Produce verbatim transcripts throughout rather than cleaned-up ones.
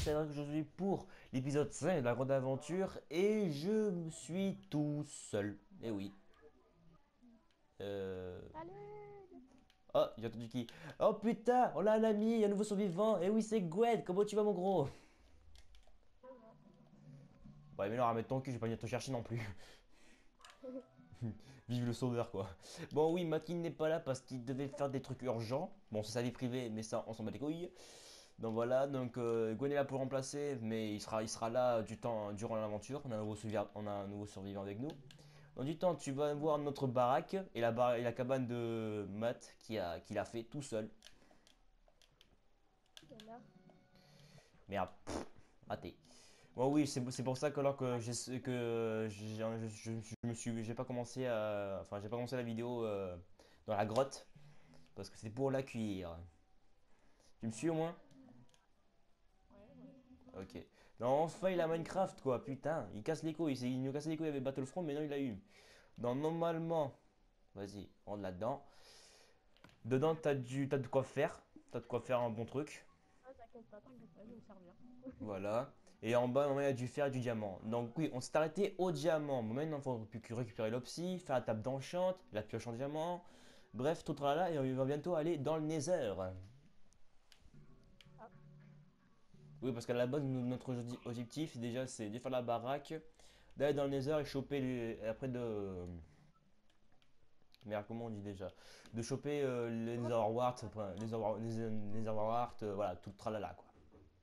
c'est vrai que je suis pour l'épisode cinq de la grande aventure et je suis tout seul. Et oui. Euh... Allez! Oh, j'ai entendu qui? Oh putain, on a un ami, un nouveau survivant. Et oui, c'est Gwen, comment tu vas mon gros? Ça va. Ouais, mais non, arrête ton cul, je vais pas venir te chercher non plus. Vive le sauveur quoi. Bon oui, Makin n'est pas là parce qu'il devait faire des trucs urgents. Bon, c'est sa vie privée, mais ça, on s'en bat les couilles. Donc voilà, donc euh, Gwen est là pour le remplacer, mais il sera, il sera là du temps durant l'aventure. On a un nouveau survivant, on a un nouveau survivant avec nous. Dans du temps, tu vas voir notre baraque et la, bar- et la cabane de Matt qui a, qu'il a fait tout seul. Voilà. Merde, pff, raté. Bon oui, c'est c'est pour ça que alors que j'ai que j'ai- je, je- je me suis j'ai pas commencé à enfin j'ai pas commencé la vidéo euh, dans la grotte parce que c'est pour la cuire. Tu me suis au moins? Ouais, ouais. Ok. Non, enfin il a Minecraft quoi, putain, il casse les couilles, il, il nous casse les couilles avec Battlefront, mais non il a eu. Non, normalement, vas-y, rentre là-dedans. Dedans t'as du t'as de quoi faire, t'as de quoi faire un bon truc. Ah, t'inquiète pas, t'inquiète pas, je vais me servir. Voilà. Et en bas, normalement, il y a du fer et du diamant. Donc oui, on s'est arrêté au diamant. Bon, maintenant, il faut plus que récupérer l'opsie, faire la table d'enchant, la pioche en diamant. Bref, tout là et on va bientôt aller dans le Nether. Ah, Oui, parce qu'à la base, nous- notre obje- objectif, déjà, c'est de faire la baraque, d'aller dans le Nether et choper les... et après de... Merde, comment on dit déjà? De choper euh, les comment Nether t'as Warts, enfin, les Nether les Nether Warts, euh, voilà, tout le tralala, quoi.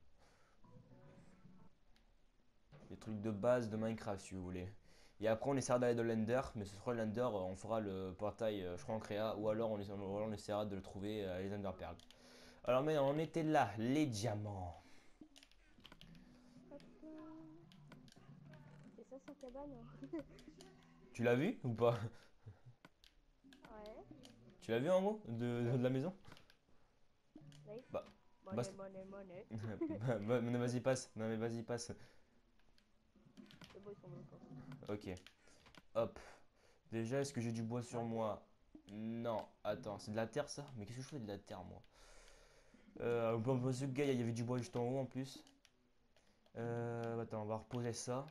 Les trucs de base de Minecraft, si vous voulez. Et après, on essaiera d'aller dans l'Ender, mais ce sera l'Ender, euh, on fera le portail, euh, je crois, en créa, ou alors on, essa- ou alors on essaiera de le trouver, euh, les Ender Pearls. Alors maintenant, on était là, les diamants. hop, euh, c'est ça sa cabane, hein. Tu l'as vu ou pas? Ouais. Tu l'as vu en haut de, de la maison? Like. Bah, bah, Monnaie, c'est- monnaie, monnaie. bah, bah, mais vas-y, passe. Non, mais vas-y, passe. C'est bon, ils sont bloqués. Ok, hop. Déjà, est-ce que j'ai du bois sur Ah, c'est moi? Non, attends, c'est de la terre ça? Mais qu'est-ce que je fais de la terre moi? Euh, bon, bah, ce gars, il y avait du bois juste en haut en plus. Euh, attends, on va reposer ça.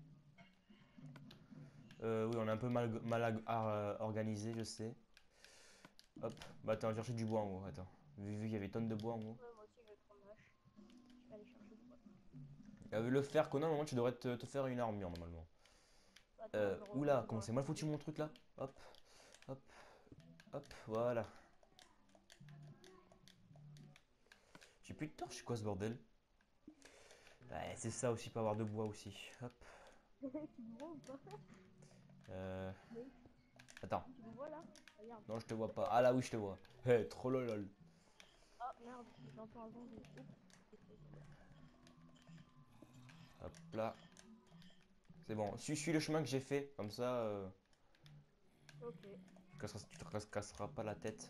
Euh, oui, on est un peu mal, mal ag- ar- euh, organisé, je sais. Hop, bah attends, je vais chercher du bois en haut, attends. Vu, vu qu'il y avait tonnes de bois en haut. ouais, moi aussi, je vais prendre l'âche. Je vais aller chercher du bois. Avec le fer qu'on a, normalement, tu devrais te, te faire une armure, normalement. Attends, Euh, je, re- oula, je comment dois c'est mal regarder. foutu mon truc là? Hop, hop, hop, voilà. J'ai plus de torche, c'est quoi ce bordel? Ouais, c'est ça aussi, pas avoir de bois aussi. Hop, Tu me vois ou pas? euh, Mais attends. tu me vois là? Regarde. Non, je te vois pas. Ah là, oui, je te vois. Hé, trop lol. Ah, merde, j'entends un zombie. Oups, j'ai fait tomber. Hop là. C'est bon, suis, suis le chemin que j'ai fait, comme ça, euh, Ok. tu, casseras, tu te casse- casseras pas la tête.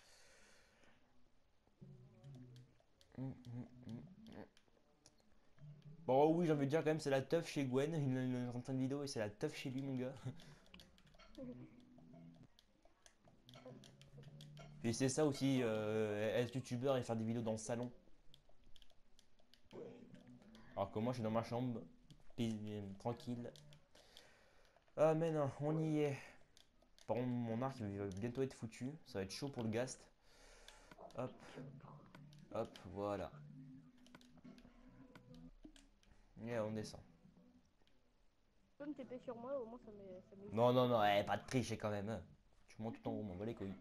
Hum, hum, hum. Bon, oui, j'ai envie de dire quand même, c'est la teuf chez Gwen. Il est en train de vidéo et c'est la teuf chez lui, mon gars. Puis c'est ça aussi, euh, être youtubeur et faire des vidéos dans le salon. Alors que moi, je suis dans ma chambre, pi- tranquille. Ah, mais non, on y est. Par contre, mon arc il va bientôt être foutu. Ça va être chaud pour le ghast. Hop, hop, voilà. Et on descend. Tu peux me taper sur moi, au moins ça m'é- ça Non, m'évite non, non, de eh, pas mourir. de tricher quand même. Hein. Tu montes tout en haut, m'en bats les couilles.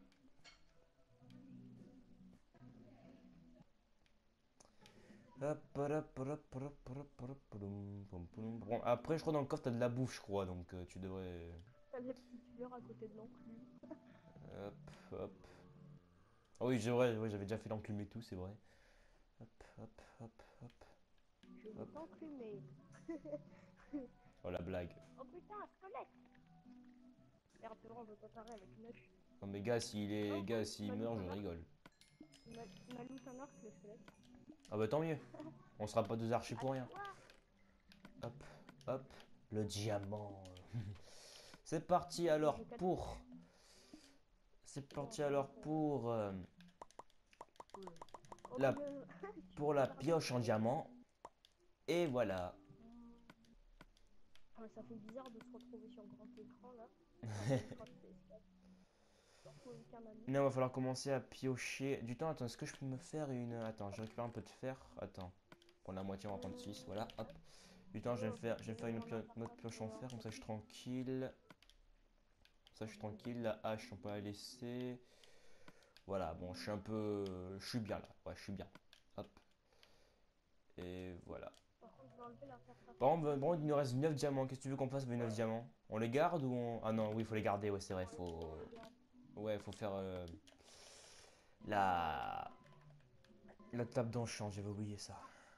Hop, hop, hop, hop, hop, hop, poum, poum, poum. Bon, après, je crois dans le coffre, t'as de la bouffe, je crois, donc euh, tu devrais. T'as des petites fleurs à côté de l'enclume. Hop, hop. Ah oui, c'est vrai, ouais, j'avais déjà fait l'enclume et tout, c'est vrai. Hop, hop, hop, hop, Je vais hop. t'enclumer. Oh la blague. Oh putain, un squelette. Merde, c'est vrai, on peut pas parer avec une hache. Non mais gars, s'il est. Oh, Gars, il s'il m'a loot meurt, je un arc. rigole. Il m'a il m'a loot un arc, le squelette. Ah bah tant mieux. On sera pas deux archers À pour rien. toi. Hop, hop. Le diamant. C'est parti Ok, alors j'ai quatre pour. flèches. C'est C'est bon, parti ça va, alors ça va. pour. euh, Oh la, le... Je suis pour la retardé. pioche en diamant. Et voilà. Ah, mais ça fait bizarre de se retrouver sur grand écran là. Sur Minecraft P S quatre. Surtout avec un ami. Non, il va falloir commencer à piocher du temps. Attends, est-ce que je peux me faire une... Attends, je récupère un peu de fer. Attends. Pour la moitié, on va prendre six. Voilà, hop. Du temps, je vais me faire, je vais me faire une, autre pio- une autre pioche en fer. Comme ça, je suis tranquille. Comme ça, je suis tranquille. La hache, on peut la laisser. Voilà, bon, je suis un peu... Je suis bien là. Ouais, je suis bien. Hop. Et voilà. Par contre, je vais enlever l'interface. Par contre, bon, il nous reste neuf diamants. Qu'est-ce que tu veux qu'on fasse avec neuf diamants? On les garde ou on... Ah non, oui, il faut les garder. Ouais, c'est vrai, faut... Ouais, faut faire... euh, La... La table d'enchant, j'avais oublié ça.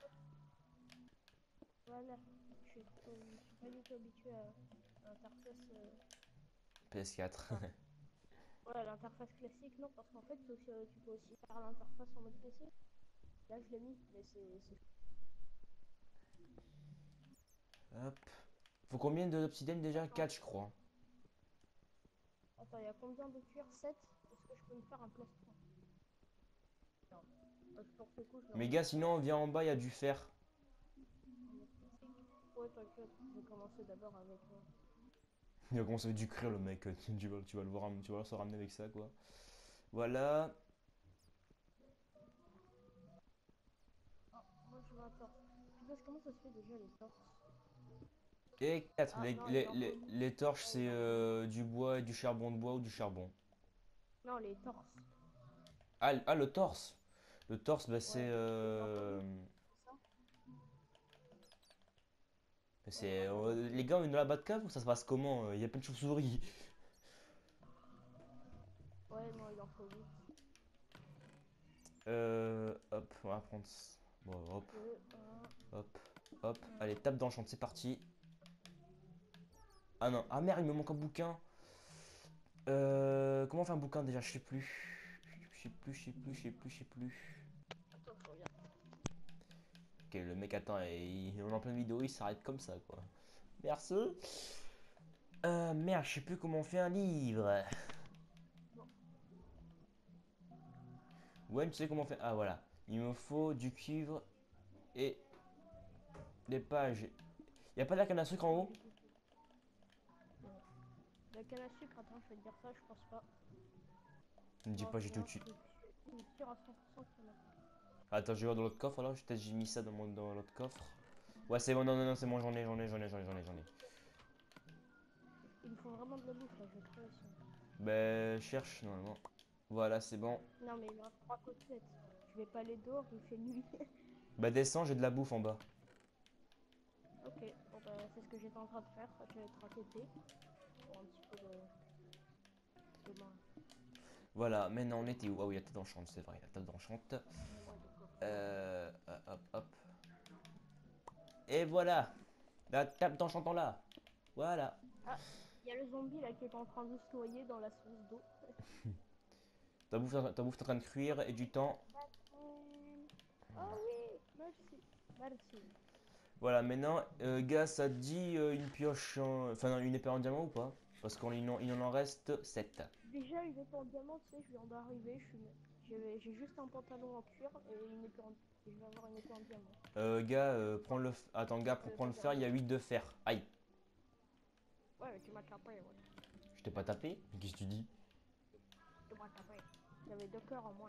Voilà. Je suis, trop- je suis pas du tout habitué à à l'interface. euh, P S quatre. Enfin, ouais, l'interface classique, non, parce qu'en fait, c'est aussi, euh, tu peux aussi faire l'interface en mode P C. Là, je l'ai mis, mais c'est. c'est- Hop. Faut combien d'obsidienne déjà? Attends, Quatre, je crois. attends, il y a combien de cuir? Sept. Est-ce que je peux me faire un plastron? Non. Parce que pour ce coup, je le Mais remets gars, pas sinon, viens en bas, il y a du fer. en mode classique. Ouais, t'inquiète, je vais commencer d'abord avec. euh, Il a commencé du cuir, le mec. Tu vas, tu vas le voir, tu vas se ramener avec ça, quoi. Voilà. Ah, moi, je veux un torse. Putain, comment ça se fait déjà les torses? Et quatre. Ah, Les, non, il les, en faut les, huit. les torches, Ah, c'est il en faut huit. euh, du bois, du charbon de bois ou du charbon. Non, les torses. Ah, l- ah, le torse. Le torse, bah, c'est... Ouais. Et il en faut euh, huit, c'est ça? Ouais, c'est attends, euh, parce que. les gars, on est dans la Batcave ou ça se passe comment? Il y a plein de chauves-souris. Ouais, non, il en faut huit. Euh, hop, on va prendre... c- Bon, hop, deux, un, hop, hop. un. Allez, table d'enchant, c'est parti. Ah non, ah merde, il me manque un bouquin. Euh, comment on fait un bouquin déjà? Je sais plus. Je sais plus, je sais plus, je sais plus, je sais plus. Attends, je regarde. Ok, le mec attend et il- on est en pleine vidéo, il s'arrête comme ça quoi. Merci. Euh, merde, je sais plus comment on fait un livre. Bon, Ouais, tu sais comment on fait. Ah voilà. Il me faut du cuivre et des pages. Y a pas de la canne à sucre en non, haut? j'ai tout fait. Non. La canne à sucre, attends, je vais te dire ça, je pense pas. Ne me dis Non, pas, j'ai tout non, de suite. je suis sûr à cent pour cent qu'il y en a pas. Attends, je vais voir dans l'autre coffre alors. Peut-être j'ai mis ça dans mon dans l'autre coffre. Ouais, c'est bon, non, non, non, c'est bon, j'en ai, j'en ai, j'en ai, j'en ai, j'en ai, j'en ai. Il me faut vraiment de la bouffe là, je vais crever sinon. Ben, cherche normalement. Voilà, c'est bon. Non, mais il me reste trois côtelettes. Je vais pas aller dehors, il fait nuit. Bah, descends, j'ai de la bouffe en bas. Ok, bon bah c'est ce que j'étais en train de faire. Je vais être à côté pour un petit peu de, de main. Voilà, maintenant on était où? Ah oui, la table d'enchante, c'est vrai, la table d'enchante. Ouais, de coffre. Euh, euh, hop, hop. Et voilà, la table d'enchantant là. Voilà. Ah, il y a le zombie là qui est en train de se noyer dans la source d'eau. Ta bouffe, ta bouffe est en train de cuire et du temps. Batman. Oh oui, merci. Merci. Voilà, maintenant, euh, gars, ça te dit euh, une pioche, en- enfin non, une épée en diamant ou pas? Parce qu'il en, il en reste sept. Déjà, une épée en diamant, tu sais, je viens d'arriver, je suis... J'ai j'ai juste un pantalon en cuir et une épée en... et je vais avoir une épée en diamant. Euh, gars, euh, prends le... f- Attends, gars, Ça pour veut prendre pas le dire fer, il y a beaucoup. huit de fer. Aïe, Ouais, mais tu m'as tapé, ouais. je t'ai pas tapé? Qu'est-ce que tu dis? Tu m'as tapé. J'avais deux cœurs en moins.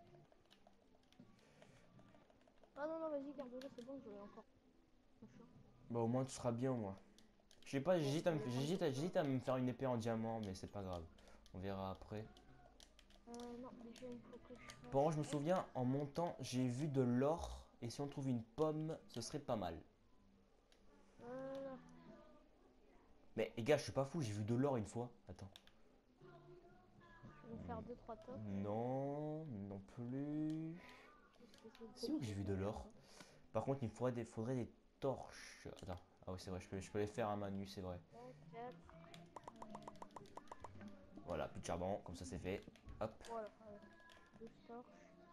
Ah non, non, vas-y, garde-le, c'est bon, je l'ai encore. Machin. Bah, au moins, tu seras bien, moi. Je sais pas, Bon, j'hésite je à, vais me... aller prendre j'hésite deux à... cœurs. j'hésite à me faire une épée en diamant, mais c'est pas grave. On verra après. Euh, non, déjà, il faut que je Par contre, je fasse... me Hop. souviens, en montant, j'ai vu de l'or. Et si on trouve une pomme, ce serait pas mal. Voilà. Mais les gars, je suis pas fou, j'ai vu de l'or une fois. Attends. Je vais me faire deux trois tops. Non, non plus. C'est c'est- c'est C'est le où que j'ai vu petit de cœur, l'or? hein. Par contre, il me faudrait des, faudrait des torches. Attends. Ah oui, c'est vrai, je peux, je peux les faire à main nue, c'est vrai. Tac, quatre. Voilà, plus de charbon, comme ça c'est fait. Hop. Voilà, euh, deux torches.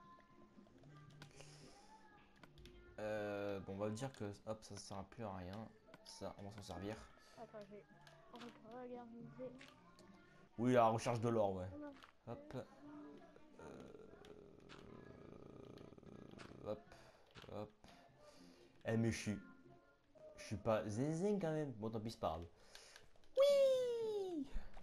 Euh, bon, on va dire que hop, ça sert plus à rien. Ça, on va s'en servir. Attends, j'ai regardé. Oui, la recherche de l'or, ouais. Non, Hop. Euh, hop. Hop. Eh, mais je suis. Je suis pas zinzin quand même. Bon, tant pis, c'est pas grave. Oui.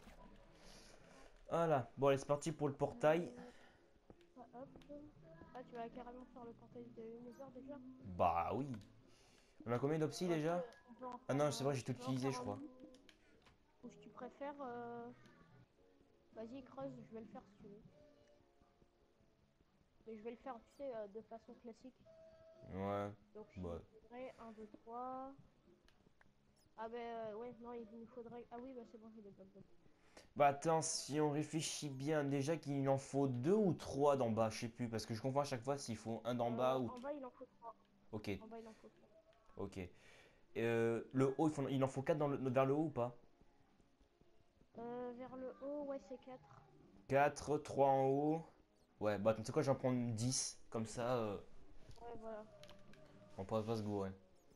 Voilà. Bon, allez, c'est parti pour le portail. Euh, ah, hop. Ah, tu vas carrément faire le portail de Nether déjà? Bah oui. On a combien d'opsis Ok, déjà? on peut en Ah faire non, c'est un, vrai, j'ai tout tu veux en utilisé, faire je un crois. bout? Ou si tu préfères, euh, vas-y, creuse, je vais le faire si tu veux. Mais je vais le faire, tu sais, euh, de façon classique. Ouais. Donc il nous Bah. faudrait un, deux, trois. Ah ben euh, ouais, non, il nous faudrait. Ah oui, bah c'est bon, j'ai des blocs de. Bah attends, si on réfléchit bien, déjà qu'il en faut deux ou trois d'en bas, je sais plus, parce que je confonds à chaque fois s'il faut un d'en Euh, bas ou... en bas, il en faut trois. Ok, En bas, il en faut trois. ok. Euh, le haut, il, faut- il en faut quatre dans le, vers le haut ou pas? Euh, vers le haut, ouais, c'est quatre. Quatre, trois en haut. Ouais, bah tu sais quoi, j'en prends dix, comme ça, euh, Ouais, voilà. on pourra pas se gourer.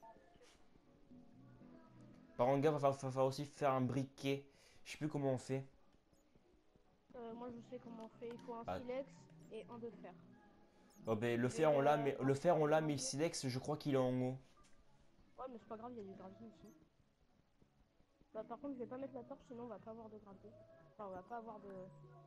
Par contre, gars, va falloir, va falloir aussi faire un briquet. Je sais plus comment on fait. Euh, moi, je sais comment on fait. Il faut un Ah, silex et un de fer. oh, ben, le Je vais fer on l'a, euh, mais le fer introduire on du l'a, mais le gravier. silex, je crois qu'il est en haut. Ouais, mais c'est pas grave, il y a du gravier ici. Bah, par contre, je vais pas mettre la torche, sinon on va pas avoir de gravier. Enfin, on va pas avoir de,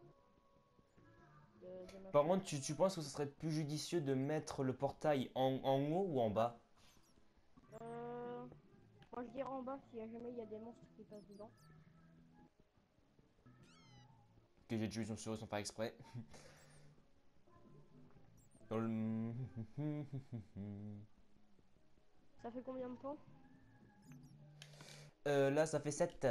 de, de Par machin. contre, tu, tu penses que ce serait plus judicieux de mettre le portail en, en haut ou en bas? Euh, moi, je dirais en bas, si jamais il y a des monstres qui passent dedans. Que j'ai tué sur eux sans faire exprès. Dans le... Ça fait combien de temps? Euh, là, ça fait sept.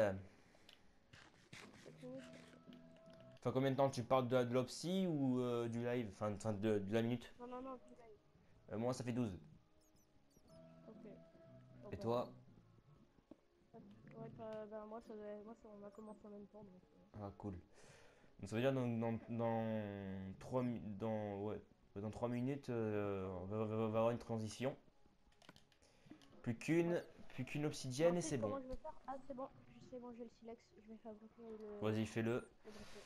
sept minutes. Enfin, combien de temps tu parles de, de l'opsy ou euh, du live? Enfin, enfin, de, de la minute. Non, non, non, tu l'as eu. Euh, moi, ça fait douze. Ok. Oh, Et bah, toi? hop. Ouais, bah, bah, moi, ça, doit- moi ça, on a commencé en même temps. Donc, euh, Ah, cool. Donc, ça veut dire dans, dans, dans trois, mi- dans, ouais, dans trois minutes, euh, on va, va- va avoir une transition. Plus ouais. qu'une, plus qu'une Non, obsidienne et tu sais c'est bon. comment je vais faire? Ah, c'est bon. Je sais, bon, j'ai le silex. Je vais fabriquer le, Vas-y, fais-le. le briquet.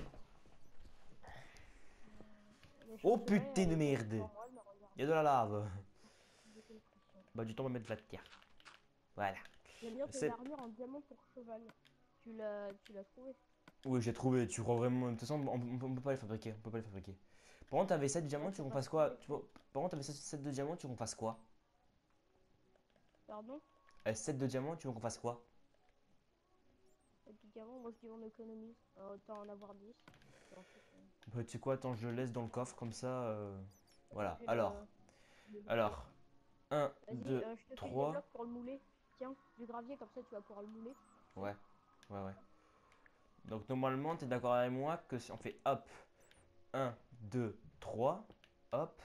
Euh, les Oh chauves-souris, putain de elles passent merde! devant moi, elles me regardent. Il y a de la lave. Beaucoup de pression. Bah, du temps, on va mettre de la terre. Voilà. J'aime bien tes C'est... armures en diamant pour cheval. Tu l'as, tu l'as trouvé? Oui, j'ai trouvé. Tu crois vraiment. De toute façon, on, on, on peut pas les fabriquer. On peut pas les fabriquer. Par contre, t'avais sept Ouais, diamants, tu ça qu'on passe fasse par quoi? des Tu quêtes. vois, par contre, t'avais sept de diamants, tu qu'on fasse quoi? Pardon? Euh, sept de diamants, tu veux qu'on fasse quoi? Et puis diamants, moi je dis on économise. Euh, autant en avoir dix. Et ensuite, euh, Bah, tu sais quoi, attends, je le laisse dans le coffre comme ça. euh, je Voilà. fais Alors, le, le briquet. alors, un, Vas-y, deux, euh, je te file des trois. blocs pour le mouler. Tiens, du gravier, comme ça tu vas pouvoir le mouler. Tu sais. Ouais, ouais, ouais. Donc, normalement, t'es d'accord avec moi que si on fait hop, un, deux, trois, hop,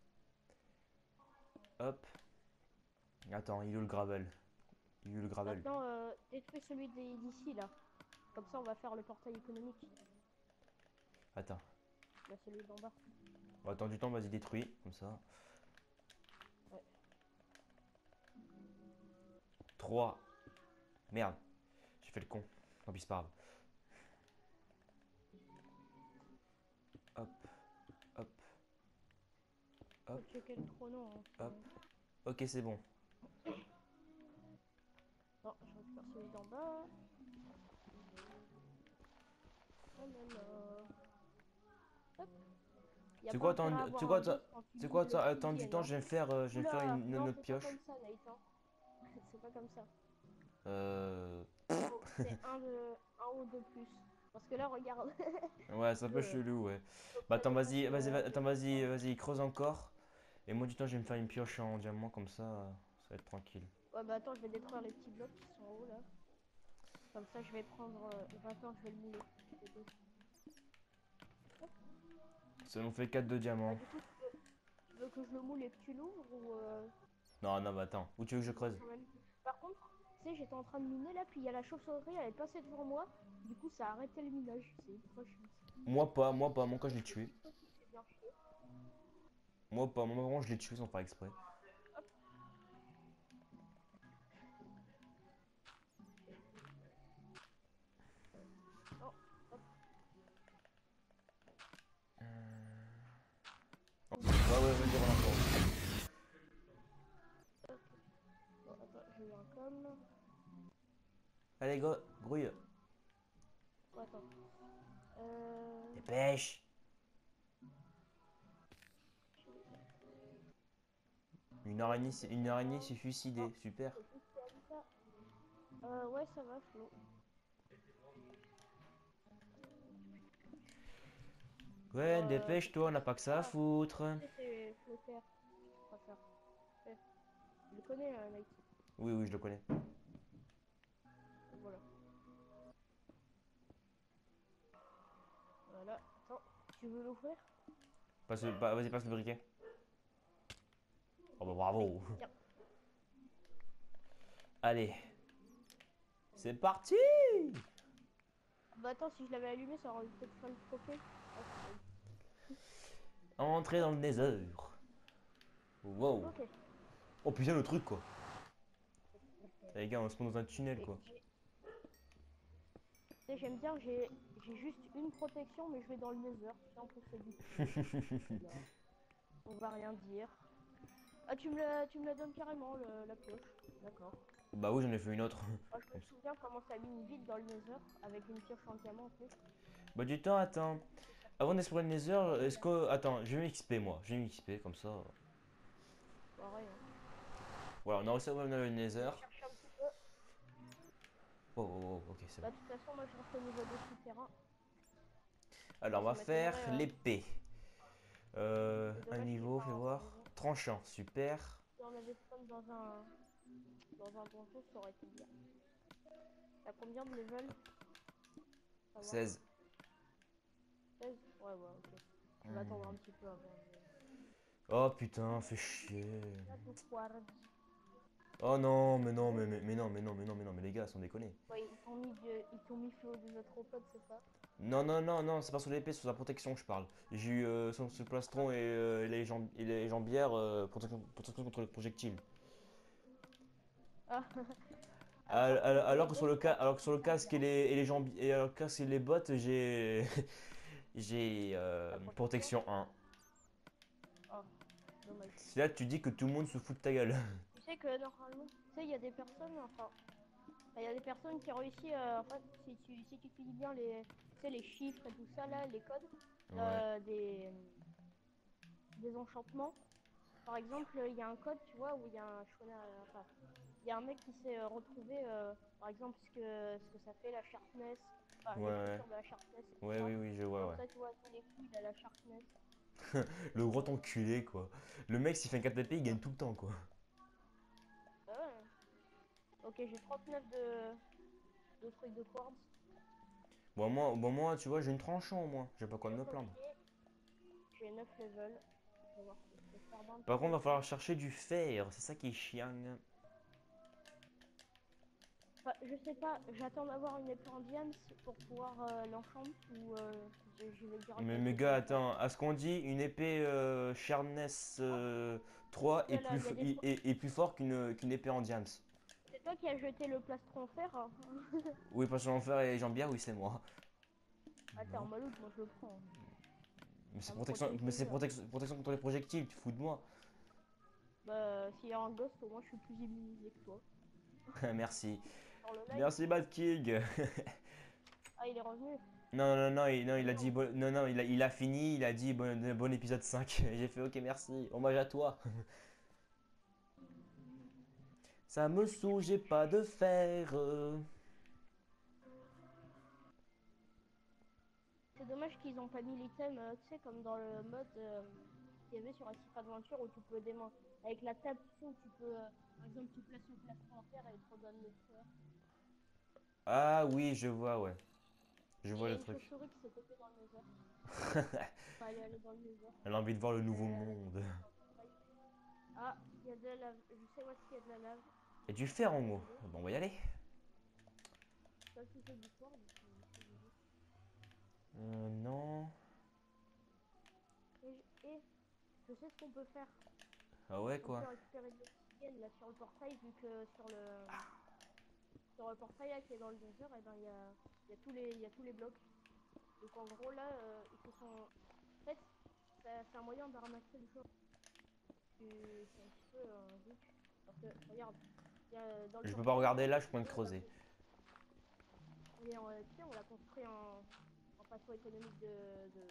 hop. Attends, il est où le gravel? Il est où le gravel? Maintenant, euh, détruis celui des- d'ici là. Comme ça, on va faire le portail économique. Attends. Là, celui d'en bas. Bon, attends du temps, vas-y, détruis. Comme ça. Ouais. Trois. Merde. J'ai fait le con. Tant pis, c'est pas grave. Hop, hop, Faut hop, checker le chrono. Hein, hop. c'est- Ok, c'est bon. Non, je récupère celui d'en bas. Oh là là. Hop. Y a C'est pas quoi, attends, intérêt à tu sais avoir quoi, un attends, boss quand tu c'est quoi, lis attends, attends du l'obsidienne. temps, Hein. je vais faire, euh, je vais faire Oula, une, une non, autre c'est pas pioche. comme ça, Nate. Hein. C'est pas comme ça. Euh... Faut- C'est un, de, un ou deux plus. Parce que là, regarde. Ouais, c'est un peu le chelou, ouais. Bah attends, l'obsidienne, vas-y, c'est vas-y, euh, va- c'est attends, plus vas-y, simple. vas-y, creuse encore. Et moi, du temps, je vais me faire une pioche en diamant, comme ça, euh, ça va être tranquille. Ouais, bah attends, je vais détruire les petits blocs qui sont en haut là. Comme ça, je vais prendre. Euh, bah, attends, je vais le mouler. Les deux. Hop. Ça nous fait quatre de Bah, diamants. du coup, tu veux, tu veux que je le moule et que tu l'ouvres ou. Euh, Non, non, bah attends, où tu veux que je tu veux creuse? quand même. Par contre, tu sais, j'étais en train de miner là, puis il y a la chauve-souris, elle est passée devant moi. Du coup, ça a arrêté le minage. C'est ultra chiant. Moi pas, moi pas, mon cas, je l'ai tué. C'est toi qui te fais bien chier. Moi pas, moi vraiment, je l'ai tué sans faire exprès. Hop. Oh, hop. Ouais, ouais, vas-y, relance. Ok. non. Allez, go, grouille. Oh, attends. Euh... Dépêche. Une araignée, s'est- une araignée s'est suicidée. Super. c'est plus comme ça. Euh, ouais, ça va, Flo. Gwen, Euh, dépêche-toi, on n'a pas que ça à ah, foutre. c'est c'est Flotter. Je préfère. Ouais, je le connais, euh, Nike. Oui, oui, je le connais. Voilà. Voilà. Attends, tu veux l'ouvrir? Passe le- pa- Vas-y, passe le briquet. Oh bah Oui, bravo. tiens. Allez, c'est parti. Bah attends, si je l'avais allumé, ça aurait peut-être fait le trophée. Ah, Entrer dans le nether. Wow. ok. Oh putain, le truc quoi. Les gars, on se met dans un tunnel Et quoi. j'ai- tu sais, j'aime bien, j'ai j'ai juste une protection, mais je vais dans le nether. Tiens, pour c'est du tout. Là. On va rien dire. Ah, tu me la, tu me la donnes carrément, le- la cloche. D'accord. Bah oui, j'en ai fait une autre. Moi, je me souviens comment ça mine vite dans le nether, avec une pioche en diamant en plus. Bah du temps, attends. Avant d'explorer le nether, est-ce que... Attends, je vais m'X P moi. Je vais m'X P comme ça. Pareil, hein. Voilà, on a réussi à ouvrir le Je nether. vais chercher un petit peu. Oh, oh, oh, ok, c'est Bah, bon. de toute façon, moi, je reste au niveau des souterrains. Alors, on Moi, ça va faire m'étonnerait. Euh, l'épée. Euh, c'est un dommage qu'il n'y ait niveau, pas fais un voir. donjon. Tranchant, super. Si on avait spawn dans un, dans un donjon, ça aurait été bien. T'as combien de level? Ça va. seize. seize. Ouais, ouais, ok. Je vais attendre un petit peu avant. Oh putain, fais chier. Là, tout foire. Oh non, mais non, mais, mais, mais non, mais non, mais non, mais non, mais les gars, sans déconner. Ouais, ils t'ont mis, de- ils t'ont mis Flo des Athropodes, c'est ça? Non, non, non, non, c'est pas sur l'épée, c'est sur la protection que je parle. J'ai eu euh, sur ce plastron et, euh, les, jamb et les jambières, euh, protection, protection contre les projectiles. Ah, alors, Al- al- pour les Alors que sur boss, le, c'est la ca alors que sur le protection casque et les, et les jambes et alors que casque et les bottes, j'ai j'ai euh, la protection. protection un. Oh, dommage. C'est là que tu dis que tout le monde se fout de ta gueule. Tu sais que normalement, tu sais, il y a des personnes, enfin, il y a des personnes qui réussissent, euh, en fait, si tu, si tu utilises bien les, tu sais, les chiffres et tout ça, là, les codes, Ouais, euh, des, des enchantements. Par exemple, il y a un code, tu vois, où il y a un, je connais, euh, enfin, il y a un mec qui s'est euh, retrouvé, euh, par exemple, ce que, ce que ça fait la sharpness, enfin, ouais, ouais. l'écriture de la sharpness, et Ouais, cetera. oui, oui, je vois, Comme ouais. ça, tu vois, tous les coups, il a la sharpness. Le Et, gros euh, enculé, quoi. Le mec, s'il fait un quatre T P, il gagne tout le temps, quoi. bah ouais. Ok, j'ai trente-neuf de, de trucs de quartz. Bon, moi, bon, moi, tu vois, j'ai une tranchant au moins. J'ai pas quoi de J'ai me plaindre. copié, j'ai neuf levels. Je vais voir si je peux faire d'un Par contre, petit va peu. falloir chercher du fer. C'est ça qui est chiant. Enfin, je sais pas, j'attends d'avoir une épée en diams pour pouvoir euh, l'enchant ou euh, je, je vais direct Mais, avec mais l'épée gars, en diams. attends, à ce qu'on dit, une épée euh, Sharpness euh, trois est Voilà, plus, il y a f- des est, trucs. est- est plus fort qu'une qu'une épée en diams. C'est toi qui as jeté le plastron fer, hein. Oui, parce que l'enfer et jambière, oui, c'est moi. Ah, t'es en Non. maloute, moi je le prends. Mais Ça c'est me protection, protège mais c'est déjà. protection, protection contre les projectiles, tu te fous de moi. Bah, s'il y a un ghost, au moins je suis plus immunisé que toi. Merci. Dans le live. Merci, Bad King. Ah, il est revenu. Non, non, non, il, non, Ah il a dit, merde. bon- non, non, il a, il a fini, il a dit bon, bon épisode cinq. J'ai fait ok, merci, hommage à toi. Ça me saoule, j'ai pas de fer. euh. C'est dommage qu'ils ont pas mis l'item, euh, tu sais, comme dans le mode euh, qu'il y avait sur Asif Adventure où tu peux démarrer avec la table, tu sais, où tu peux, euh, par exemple, tu places le plastron en terre et il te redonne le fer. Ah oui, je vois, ouais. Je Et il vois y a le une truc. chauve-souris qui s'est pété dans le nether. Enfin, elle est allée dans le nether. Elle a envie de voir le nouveau Euh, elle a monde. trouvé un portail. Ah, il y a de la lave. Je sais où est-ce qu'il y a de la lave. Et du fer Je en vais y haut. aller. Bon, on va y aller. Pas si c'est du soir, donc euh, je vais y aller. Euh, non. Et, je- et je sais ce qu'on peut faire. Ah ouais, On peut quoi. récupérer de l'oxygène là sur le portail, vu que sur le sur le portail là, qui est dans le nether, et ben il y a, il y a tous les il y a tous les blocs. Donc en gros là, euh, ils se sont. En fait, ça- c'est un moyen de ramasser le jeu. C'est c'est un petit peu un glitch. Parce que regarde, il Et, euh, dans le Je peux pas portail, regarder là, je peux on de creuser. est en, euh, tu sais, on l'a construit en, en façon économique de, de,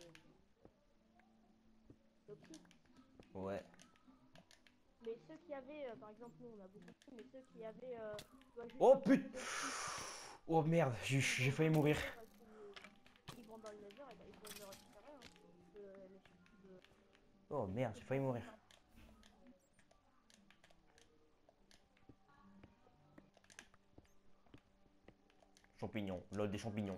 d'Opti. Ouais. Mais ceux qui avaient, euh, par exemple, nous on a beaucoup, mais ceux qui avaient, euh, tu vois, juste Oh un peu putain. plus d'Opti, Oh merde, j'ai qui j'ai vont failli dans le mourir. nether et qui, qui vont dans le nether, et ben, ils peuvent le récupérer. Hein. Euh, mais surtout de, Oh de merde, casser j'ai failli ça mourir. par Champignons, lol des champignons.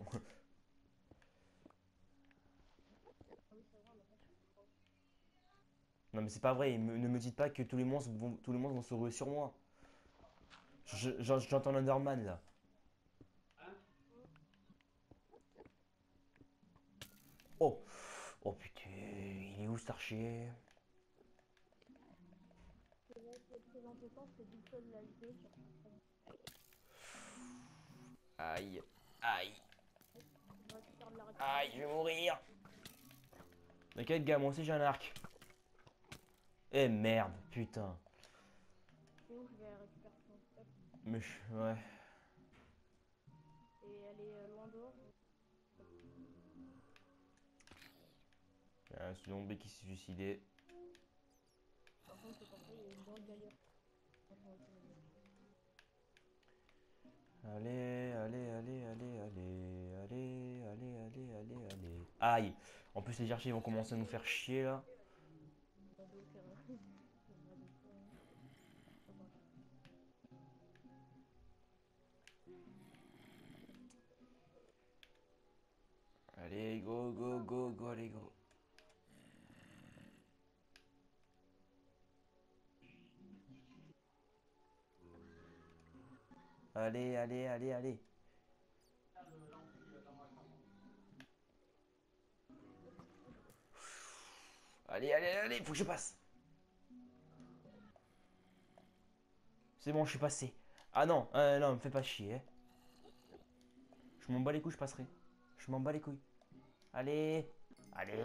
Ah oui, c'est vrai, on a pas de chance. Non mais c'est pas vrai, me- ne me dites pas que tous les monstres vont, tous les monstres vont se ruer sur moi. Je- j'en- J'entends l'Underman là. Oh. Oh putain, il est où cet archer? Ce qui va être le plus embêtant, c'est d'où seul l'H D sur chaque Aïe. Aïe. on va faire de la Aïe, récupérer. je vais mourir. T'inquiète gars, moi aussi j'ai un arc. Eh merde, putain. Sinon, je vais récupérer son stuff. Mais je- ouais. Et elle est euh, loin dehors. Donc, Il y a un zombie qui s'est suicidé. par contre, le portail est une grande galère. Franchement, économique. Allez, allez, allez, allez, allez, allez, allez, allez, allez, allez. Aïe. En plus les archers vont commencer à nous faire chier là. Bah, donc, euh, bah, donc, euh, ça va. Allez, go, go, go, go, allez, go. Allez, allez, allez, allez. Allez, allez, allez, faut que je passe. C'est bon, je suis passé. Ah non, euh, non, me fais pas chier. Hein. Je m'en bats les couilles, je passerai. Je m'en bats les couilles. Allez. Allez.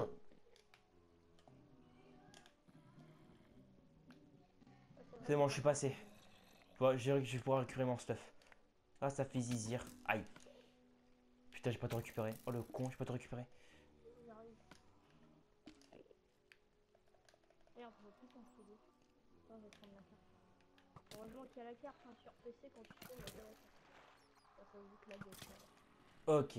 Ah, c'est vrai C'est que bon, là, je suis c'est un passé. peu. Ouais, Je vais je vais pouvoir récupérer mon stuff. Ah, ça fait zizir. Aïe. Putain, j'ai pas tout récupéré. Oh le con, j'ai pas tout récupéré. J'arrive. Merde, je vois plus ton stylo. Attends, je vais prendre la carte. Heureusement qu'il y a la carte hein, sur P C quand tu fais, mais ouais, ça, ça vous vite la gueule. Ça. Ok.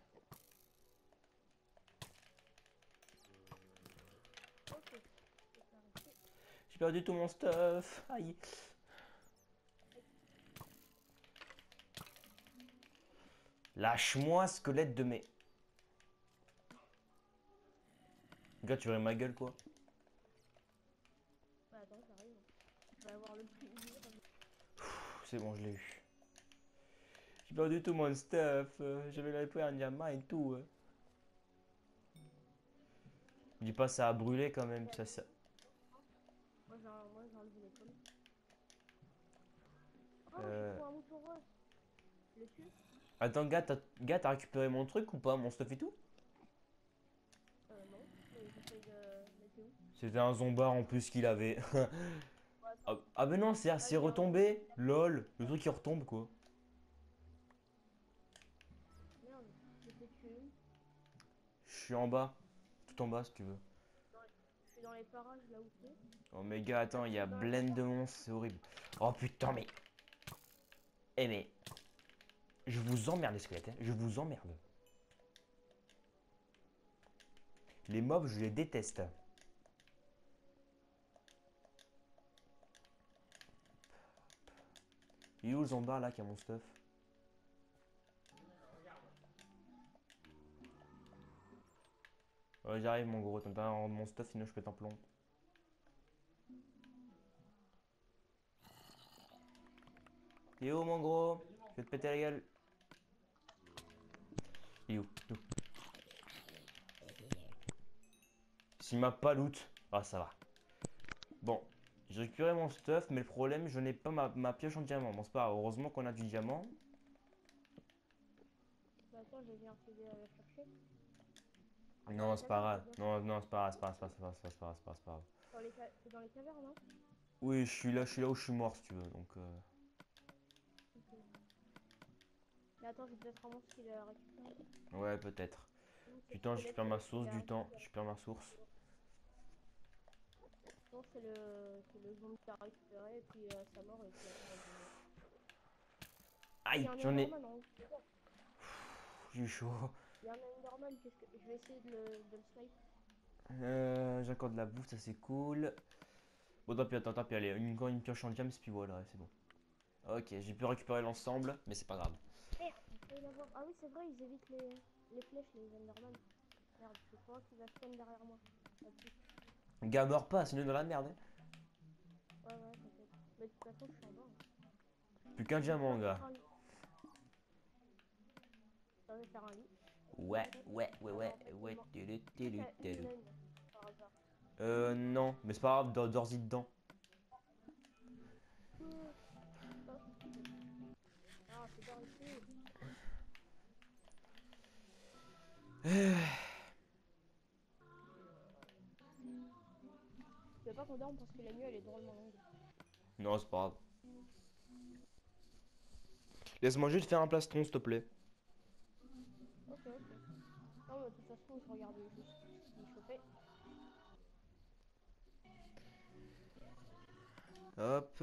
Ok, je vais s'arrêter. J'ai perdu tout mon stuff. Aïe. Lâche-moi, squelette de mes. Gars, tu verrais ma gueule quoi. Bah, attends, j'arrive. Je vais avoir le plaisir. C'est bon, je l'ai eu. J'ai perdu tout mon stuff. euh, J'avais la pris un diamant et tout. euh. Me dis pas ça a brûlé quand même. Ça, ça... Moi, j'ai un- moi, j'ai enlevé les pommes. Oh, je Euh... trouve un mouton rose. Je le tue. Attends, gars, t'as gars, t'as récupéré mon truc ou pas? Mon stuff et tout? Euh, non. Mais j'essaye de. Mais t'es où? C'était un zombard en plus qu'il avait. Ouais, attends. Ah, ah ben non, c'est Là, c'est j'ai un. retombé. Lol. Le truc qui retombe quoi. Merde, j'ai fait tuer une. Je suis en bas. Tout en bas si tu veux. Dans les- Je suis dans les parages là où t'es. Oh mais gars, attends, il y a Dans la blend de monstres, c'est horrible. Oh putain, mais. Eh mais. Je vous emmerde les squelettes, hein. Je vous emmerde. Les mobs, je les déteste. Il est où le zombard là qui a mon stuff? Ouais, j'arrive mon gros, t'as pas à rendre mon stuff sinon je pète un plomb. Il est où mon gros? Je vais te péter la gueule. Il est où? Il est où? S'il m'a pas loot. Ah ça va. Bon, j'ai récupéré mon stuff, mais le problème, je n'ai pas ma, ma pioche en diamant. Bon, c'est pas grave, heureusement qu'on a du diamant. Bah, attends, j'ai vu un C D à la chercher. Dans Non, la c'est pas caverne, t'es grave. bien sûr. Non, non, c'est pas grave, c'est pas grave, c'est pas grave, c'est pas grave, c'est pas grave, c'est pas grave. Dans les ca- T'es dans les cavernes, non? Oui, je suis là, je suis là où je suis mort si tu veux, donc. euh, Mais attends, je vais peut-être vraiment ce qu'il a récupéré. Ouais, peut-être. Non, c'est Du le temps, je squelette perds ma euh, qu'il source, a du temps, récupéré. je perds ma source. Non, c'est le, c'est le zombie qui a récupéré, et puis euh, sa mort, et puis après, on va- Il y Aïe, a un j'en ai. Enderman en haut. J'ai eu chaud. Il y a un Enderman, qu'est-ce que... Je vais essayer de le, de le snipe. Euh, j'ai encore de la bouffe, ça c'est cool. Bon, tant pis, attends, tant pis, allez, une, encore une pioche en diams, puis voilà, c'est bon. Ok, j'ai pu récupérer l'ensemble, mais c'est pas grave. Merde, j'ai failli l'avoir. Ah oui, c'est vrai, ils évitent les, les flèches, les Enderman. Merde, je crois qu'il va spawn derrière moi. Pas de suite. Gars, meurs pas, sinon dans la merde. Hein. Ouais, ouais, t'inquiète. Mais de toute façon, je suis en bas. Hein. Plus qu'un Je vais diamant, pouvoir gars. faire un lit. Je vais faire un lit. Ouais, ouais, ouais, Ah bah, ouais, en fait, il ouais. man- télu, il télu, y a une télu. laine, par hasard. Euh, non, mais c'est pas grave, dors- dors-y dedans. Ouh, hop. Ah, c'est par ici. Je veux pas qu'on dorme parce que la nuit, elle est drôlement longue. Non, c'est pas grave. Laisse-moi juste faire un plastron, s'il te plaît. Ok, ok. Non, mais de toute façon, je regardais juste ce qui chauffait. Hop.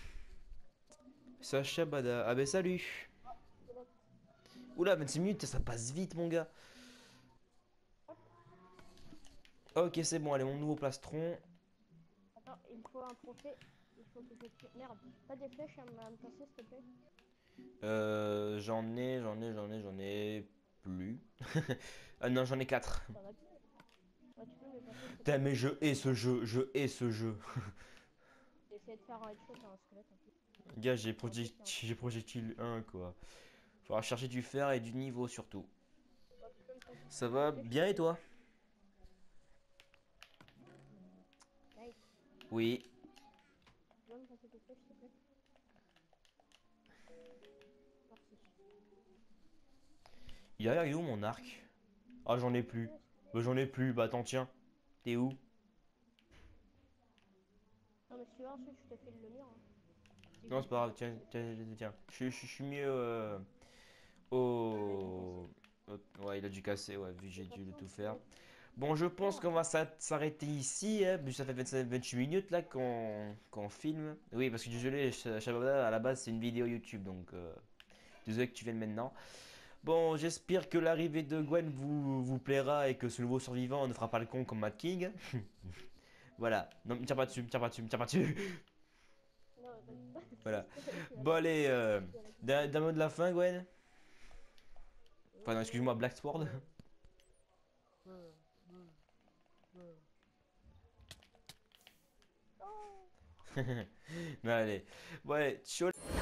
Sacha Bada. Ah ben salut. Squelette. Oula, vingt-six minutes, ça passe vite, mon gars. Hop. Ok, c'est bon, allez, mon nouveau plastron. Attends, il me faut un trophée. Il faut que je tue. Merde. T'as des flèches à me à me passer, s'il te plaît? Euh, j'en ai, j'en ai, j'en ai, j'en ai plus. Ah non, j'en ai quatre. T'en as plus? Ouais, tu peux me les passer, s'il te Putain, plaît? mais je hais ce jeu, je hais ce jeu. J'ai essayé de faire un headshot à un squelette en plus. Gars, j'ai En plus, il y a un projectile, j'ai projectile un, quoi. Faudra chercher du fer et du niveau, surtout. Ouais, tu peux me passer Ça des va flèches, s'il bien te et plaît? toi? Nice. Oui. Tu peux me passer des flèches, s'il te plaît? Merci. Il est où mon arc? Ah, j'en ai plus. Ouais, Bah, j'en ai plus, bah attends, tiens. T'es où? non, mais si tu veux, ensuite, je te file le mien. Hein. Si Non, j'ai c'est pas plus grave, d'arc, tiens, je te file. tiens, tiens. tiens. Je, je- je suis mieux euh, Ah, il a dû casser. au... au- Ouais, il a dû casser, ouais, vu que De j'ai toute dû le façon, tout je faire. vais Bon, je pense faire. qu'on va s'arr- s'arrêter ici, hein, vu que ça fait vingt-cinq vingt-huit minutes là qu'on qu'on filme. Oui, parce que désolé, Ch- Shabada, à la base c'est une vidéo YouTube, donc euh, désolé que tu viennes maintenant. Bon, j'espère que l'arrivée de Gwen vous, vous plaira et que ce nouveau survivant ne fera pas le con comme Mad King. Voilà, non, me tire pas dessus, me tire pas dessus, me tire pas dessus. Non, t'inquiète pas, c'est Voilà. squelette qui va Bon, la allez, euh, qui va la tuer. d'un d'un mot de la fin, Gwen. Enfin, non, excuse-moi, Euh, Black Sword. euh, euh, euh, euh. Oh. Non, allez. Bon, allez, ciao.